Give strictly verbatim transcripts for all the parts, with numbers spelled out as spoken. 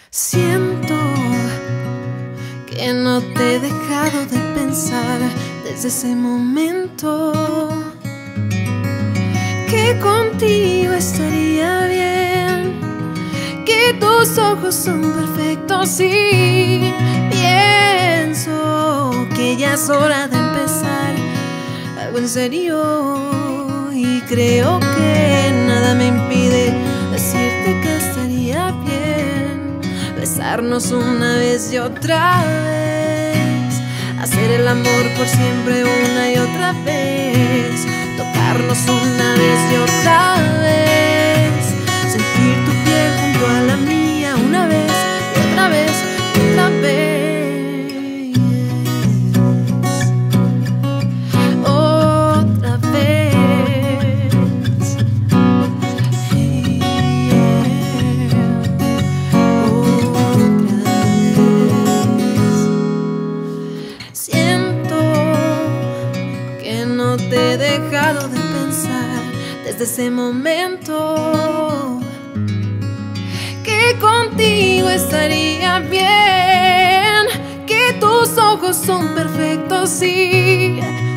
Siento que no te he dejado de pensar desde ese momento, que contigo estaría bien, que tus ojos son perfectos y pienso que ya es hora de empezar algo en serio, y creo que nada me impide decirte que estaría bien besarnos una vez y otra vez, hacer el amor por siempre una y otra vez, tocarnos una vez y otra vez, sentir tu piel junto a la mía una vez y otra vez y otra vez. No te he dejado de pensar desde ese momento, que contigo estaría bien, que tus ojos son perfectos y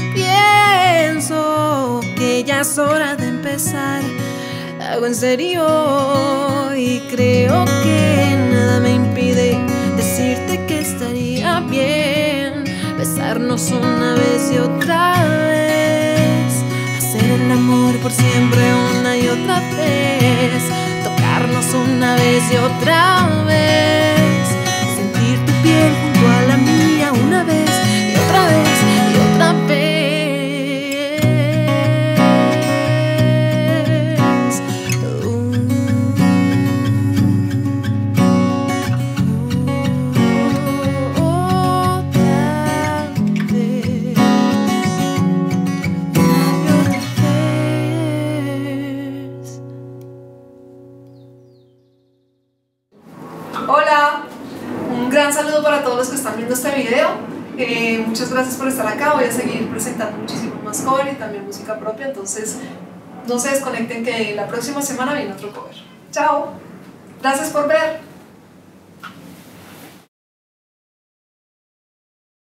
pienso que ya es hora de empezar algo en serio, y creo que nada me impide decirte que estaría bien besarnos una vez y otra vez, hacer el amor por siempre una y otra vez, tocarnos una vez y otra vez, sentir tu piel junto a la mía una vez y otra vez y otra vez. Hola, un gran saludo para todos los que están viendo este video. Eh, muchas gracias por estar acá. Voy a seguir presentando muchísimo más cover y también música propia, entonces no se desconecten que la próxima semana viene otro cover. Chao, gracias por ver.